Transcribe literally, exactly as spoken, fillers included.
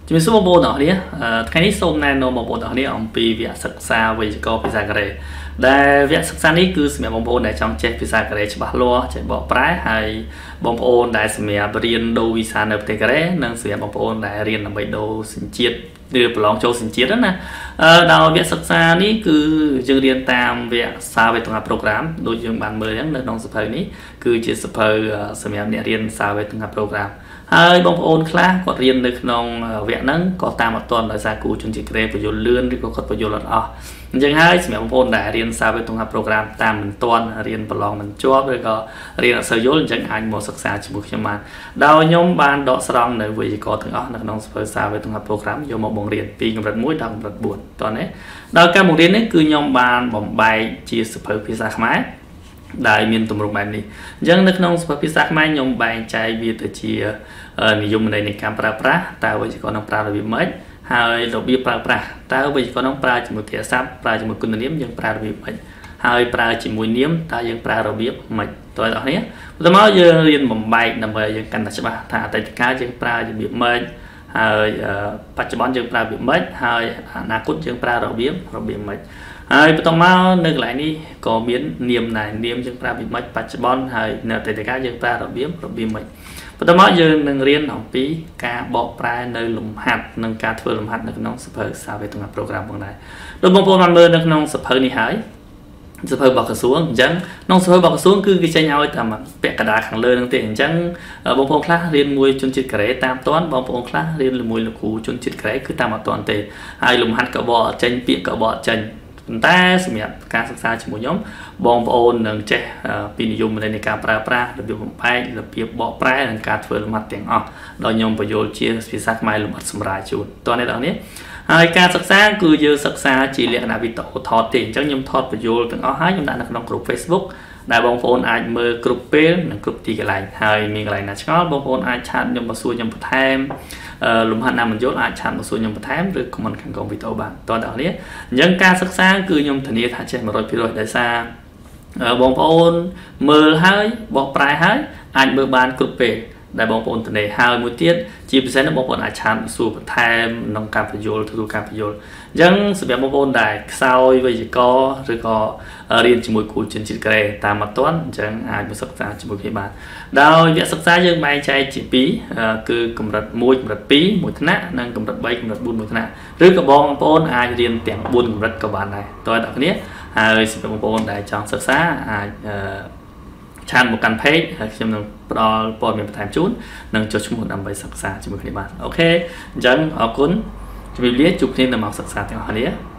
ជំរាបសួរបងប្អូនទាំងអស់គ្នាថ្ងៃនេះសូមណែនាំបងប្អូនទាំងអស់គ្នាអំពីវគ្គសិក្សាវេយ្យាករណ៍ភាសាកូរ៉េដែលវគ្គសិក្សានេះគឺសម្រាប់បងប្អូនដែលចង់ចេះភាសាកូរ៉េច្បាស់លាស់ចេះបកប្រែហើយបងប្អូនដែលសម្រាប់រៀនដូរវីសានៅប្រទេសកូរ៉េនិងសម្រាប់បងប្អូនដែលរៀនដើម្បីដូរសញ្ជាតិឬប្រឡងចូលសញ្ជាតិណាដល់វគ្គសិក្សានេះគឺយើងរៀនតាមវគ្គសាវេទនា program ដូចយើងបានមើលអញ្ចឹងនៅក្នុងសៀវភៅនេះគឺជាសៀវភៅសម្រាប់អ្នករៀនសាវេទនា program ហើយបងប្អូនខ្លះគាត់រៀននៅក្នុងវគ្គហ្នឹងក៏តាមអត់ទាន់ដោយសារគ្រូជនជាតិកូរ៉េបញ្យល់លឿនឬក៏គាត់បញ្យល់អត់អស់អញ្ចឹងហើយសម្រាប់បងប្អូនដែលរៀនសាវេទនា program តាមមិនទាន់រៀនប្រឡងមិនជាប់ឬក៏រៀនអត់សូវយល់អញ្ចឹងអាចមកសិក្សាជាមួយខ្ញុំបានដោយខ្ញុំបានដកស្រង់នៅវេយ្យាករណ៍ទាំងអស់នៅក្នុងសៀវភៅសាវេទនា program យកមកបង្រៀនពីកម្រិតមួយដល់កម្រិតបួនតោះនេះដល់ការបង្រៀននេះគឺខ្ញុំបានបំបែកជាសៀវភៅភាសាខ្មែរដែលមានទម្រង់បែបនេះអញ្ចឹងនៅក្នុងសៀវភៅភាសាខ្មែរខ្ញុំបែងចែកវាទៅជានិយមន័យនៃការប្រើប្រាស់តើវេយ្យាករណ៍នឹងប្រើរបៀបម៉េចហើយរបៀបប្រើប្រាស់តើវេយ្យាករណ៍នឹងប្រើជាមួយគ្រាសព្ទប្រើជាមួយគុណនាមយើងប្រើរបៀបម៉េចហើយប្រើជាមួយនាមតើយើងប្រើរបៀបម៉េចតើអ្នកនរបន្តមកយើងរៀនបំបែកដើម្បីយើងកាន់តែច្បាស់ថាអតីតកាលយើងប្រើរបៀបម៉េចហើយបច្ចុប្បន្នយើងប្រើរបៀបម៉េចហើយអនាគតយើងប្រើរបៀបរបៀបម៉េចហើយបន្តមកនៅកន្លែងនេះក៏មាននាមដែរនាមយើងប្រើរបៀបម៉េចបច្ចុប្បន្នហើយនៅអតីតកាលយើងប្រើរបៀបរបៀបម៉េចបន្តមកយើងនឹងរៀនអំពីការបកប្រែនៅលំហាត់និងការធ្វើលំហាត់នៅក្នុងសៀវភៅសាវេទនា program ផងដែរដូចបងប្អូនបានមើលនៅក្នុងសៀវភៅនេះហើយសៀវភៅរបស់ក្រសួងអញ្ចឹងក្នុងសៀវភៅរបស់ក្រសួងគឺគេចេញឲ្យតាមពាក្យកណ្ដាលខាងលើហ្នឹងទេអញ្ចឹងបងប្អូនខ្លះរៀនមួយជនជាតិកូរ៉េតាមតាន់បងប្អូនខ្លះរៀនជាមួយលោកគ្រូជនជាតិកូរ៉េគឺតាមអត់តាន់ទេហើយលំហាត់ក៏បកអត់ចេញពាក្យក៏បកអត់ចេញប៉ុន្តែសម្រាប់ការសិក្សាជាមួយខ្ញុំបងប្អូននឹងចេះពីនិយមន័យនៃការប្រើប្រាស់របៀបបំបែករបៀបបកប្រែនិងការធ្វើលំហាត់ទាំងអស់ដោយខ្ញុំបញ្យល់ជាភាសាខ្មែរលំអិតសម្រាប់ជូនតោះនេះបងប្អូនហើយការសិក្សាគឺយើងសិក្សាជាលក្ខណៈវីដេអូថតទេអញ្ចឹងខ្ញុំថតបញ្យល់ទាំងអស់ហើយខ្ញុំដាក់នៅក្នុងក្រុម Facebook ដែលបងប្អូនអាចមើលគ្រប់ពេលនិងគ្រប់ទីកន្លែងហើយមានកន្លែងណាឆ្ងល់បងប្អូនអាចឆាតខ្ញុំមកសួរខ្ញុំបន្ថែមលំហាត់ណាមិនយល់អាចឆាតមកសួរខ្ញុំបន្ថែមឬ comment ខាងក្រោមវីដេអូបានតោះបងប្អូនអញ្ចឹងការសិក្សាគឺខ្ញុំធានាថាចេះ one hundred percent ដោយសារបងប្អូនមើលហើយបកប្រែហើយអាចមើលបានគ្រប់ពេលដែលបងប្អូនទនេហើយមួយទៀតជាពិសេសនោះបងប្អូនអាចឆាតសួរបន្ថែមក្នុងការបញ្យល់ទទួលការបញ្យល់អញ្ចឹងសម្រាប់បងប្អូនដែលខ្សោយវេយ្យាករណ៍ឬក៏រៀនជាមួយគ្រូជនជាតិកូរ៉េតាមអត់ទាន់អញ្ចឹងអាចមកសិក្សាជាមួយគ្នាបានដោយវគ្គសិក្សាយើងបែងចែកជាពីរគឺកម្រិតមួយកម្រិតពីរមួយថ្នាក់និងកម្រិតបីកម្រិតបួនមួយថ្នាក់ឬក៏បងប្អូនអាចរៀនទាំងបួនកម្រិតក៏បានដែរតើអ្នកគ្នាហើយសម្រាប់បងប្អូនដែលចង់សិក្សាអាចឆានមកកាន់ page ហើយខ្ញុំនឹងផ្ដល់ព័ត៌មានបន្ថែមជូននិងចុះឈ្មោះដើម្បីសិក្សាជាមួយគ្នាបានអូខេអញ្ចឹងអរគុណជម្រាបលាជួបគ្នានៅម៉ោងសិក្សាទាំងអស់គ្នា